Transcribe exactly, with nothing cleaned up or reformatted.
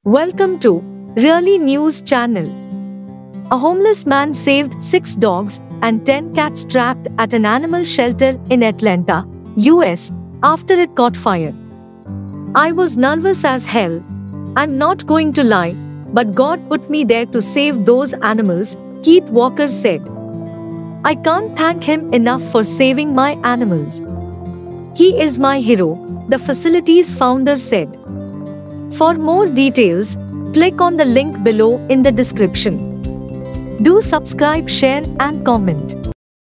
Welcome to Really News Channel. A homeless man saved six dogs and ten cats trapped at an animal shelter in Atlanta, U S, after it caught fire. I was nervous as hell. I'm not going to lie, but God put me there to save those animals, Keith Walker said. I can't thank him enough for saving my animals. He is my hero, the facility's founder said. For more details, click on the link below in the description. Do subscribe, share, and comment.